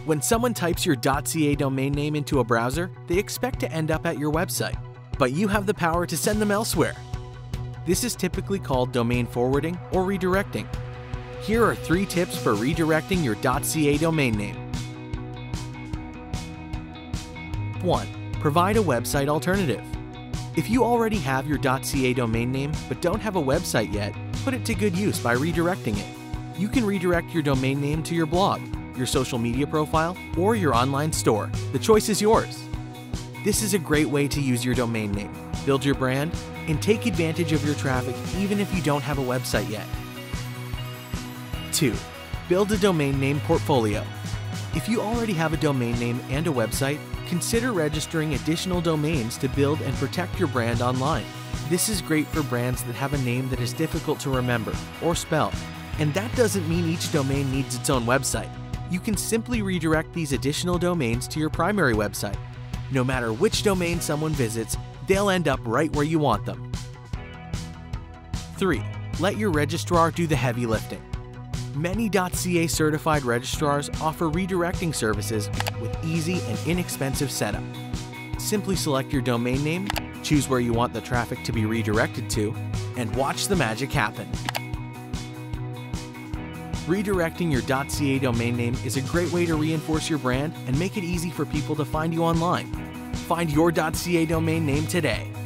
When someone types your .ca domain name into a browser, they expect to end up at your website, but you have the power to send them elsewhere. This is typically called domain forwarding or redirecting. Here are 3 tips for redirecting your .ca domain name. 1. Provide a website alternative. If you already have your .ca domain name but don't have a website yet, put it to good use by redirecting it. You can redirect your domain name to your blog, your social media profile, or your online store. The choice is yours. This is a great way to use your domain name, build your brand, and take advantage of your traffic even if you don't have a website yet. 2. Build a domain name portfolio. If you already have a domain name and a website, consider registering additional domains to build and protect your brand online. This is great for brands that have a name that is difficult to remember or spell, and that doesn't mean each domain needs its own website. You can simply redirect these additional domains to your primary website. No matter which domain someone visits, they'll end up right where you want them. 3. Let your registrar do the heavy lifting. Many .ca certified registrars offer redirecting services with easy and inexpensive setup. Simply select your domain name, choose where you want the traffic to be redirected to, and watch the magic happen. Redirecting your .ca domain name is a great way to reinforce your brand and make it easy for people to find you online. Find your .ca domain name today.